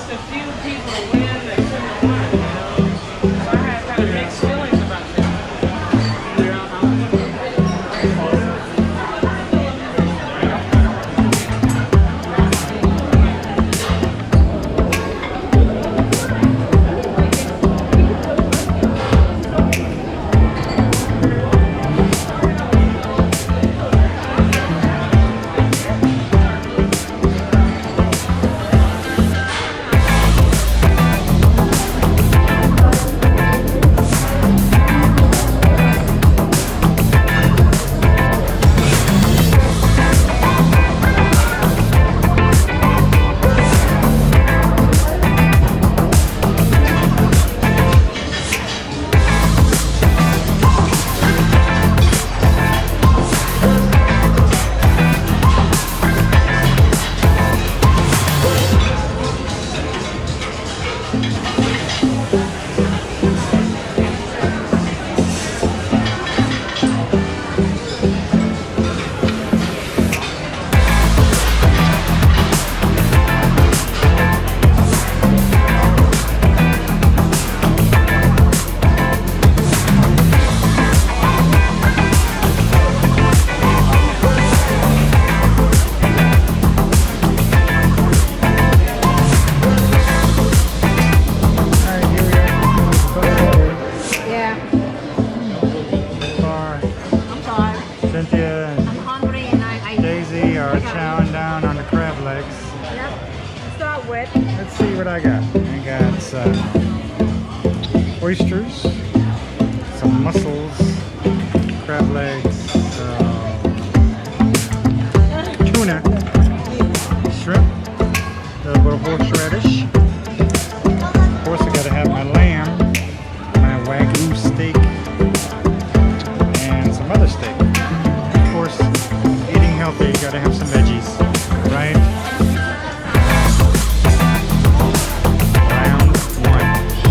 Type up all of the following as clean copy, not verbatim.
a few people to win that couldn't have won, you know. So I had kind of mixed feelings about that. Chowing down on the crab legs. Yep. Start with. Let's see what I got. I got some oysters, some mussels, crab legs, tuna, shrimp, a little bit of horseradish. Of course, I gotta have my lamb, my Wagyu steak, and some other steak. Of course, eating healthy, you gotta have some veggies, right? Round one.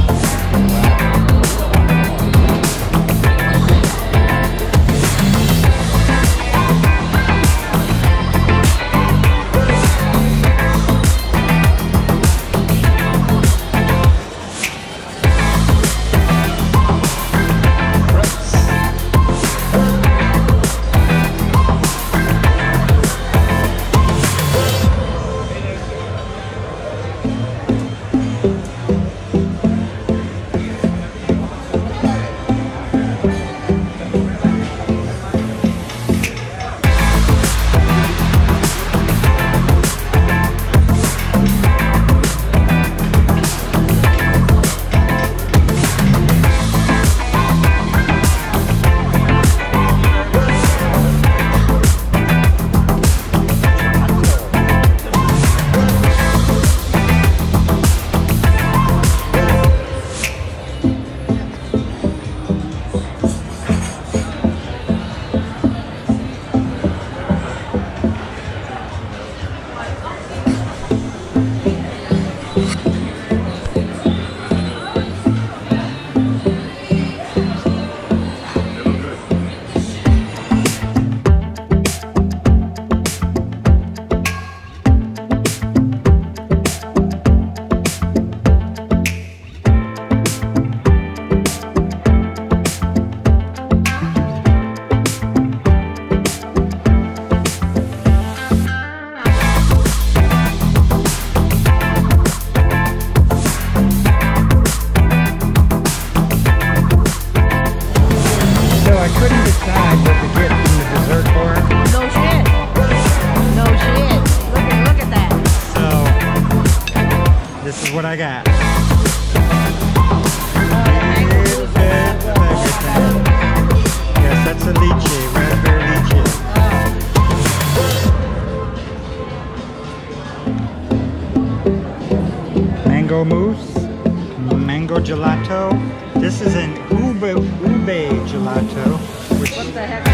What I got. Yes, that's a lychee, raspberry lychee. Mango mousse, mango gelato. This is an ube gelato, which what the heck?